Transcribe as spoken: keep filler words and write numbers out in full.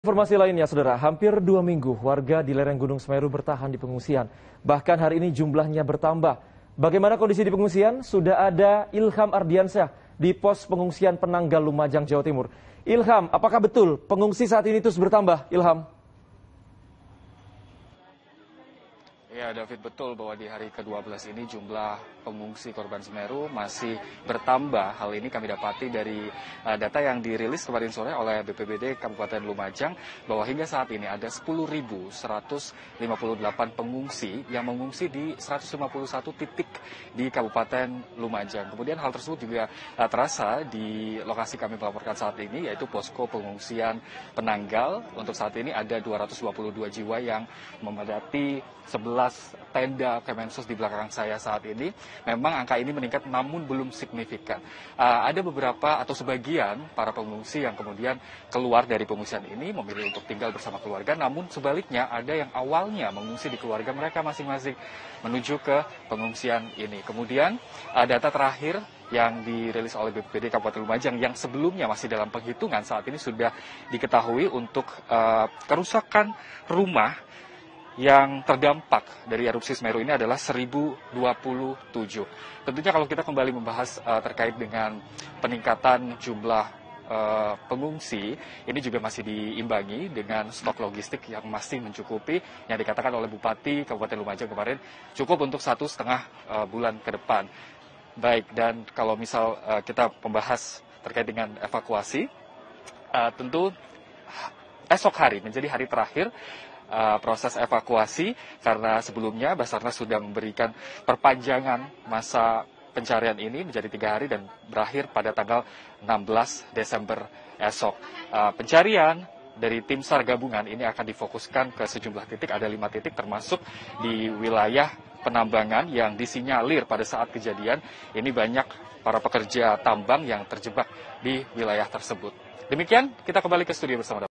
Informasi lainnya, saudara, hampir dua minggu warga di lereng Gunung Semeru bertahan di pengungsian. Bahkan hari ini jumlahnya bertambah. Bagaimana kondisi di pengungsian? Sudah ada Ilham Ardiansyah di pos pengungsian Penanggal, Lumajang, Jawa Timur. Ilham, apakah betul pengungsi saat ini terus bertambah? Ilham. Ya, David, betul bahwa di hari ke dua belas ini jumlah pengungsi korban Semeru masih bertambah. Hal ini kami dapati dari uh, data yang dirilis kemarin sore oleh B P B D Kabupaten Lumajang, bahwa hingga saat ini ada sepuluh ribu seratus lima puluh delapan pengungsi yang mengungsi di seratus lima puluh satu titik di Kabupaten Lumajang. Kemudian hal tersebut juga uh, terasa di lokasi kami melaporkan saat ini, yaitu posko pengungsian Penanggal. Untuk saat ini ada dua ratus dua puluh dua jiwa yang memadati sebelas tenda Kemensos di belakang saya saat ini. Memang angka ini meningkat namun belum signifikan. Uh, ada beberapa atau sebagian para pengungsi yang kemudian keluar dari pengungsian ini memilih untuk tinggal bersama keluarga, namun sebaliknya ada yang awalnya mengungsi di keluarga mereka masing-masing menuju ke pengungsian ini. Kemudian uh, data terakhir yang dirilis oleh B P B D Kabupaten Lumajang yang sebelumnya masih dalam penghitungan, saat ini sudah diketahui untuk uh, kerusakan rumah yang terdampak dari erupsi Semeru ini adalah seribu dua puluh tujuh. Tentunya kalau kita kembali membahas uh, terkait dengan peningkatan jumlah uh, pengungsi, ini juga masih diimbangi dengan stok logistik yang masih mencukupi, yang dikatakan oleh Bupati Kabupaten Lumajang kemarin cukup untuk satu setengah uh, bulan ke depan. Baik, dan kalau misal uh, kita membahas terkait dengan evakuasi, uh, tentu esok hari menjadi hari terakhir Uh, proses evakuasi, karena sebelumnya Basarnas sudah memberikan perpanjangan masa pencarian ini menjadi tiga hari dan berakhir pada tanggal enam belas Desember esok. Uh, pencarian dari tim SAR gabungan ini akan difokuskan ke sejumlah titik, ada lima titik termasuk di wilayah penambangan yang disinyalir pada saat kejadian ini banyak para pekerja tambang yang terjebak di wilayah tersebut. Demikian, kita kembali ke studio bersama.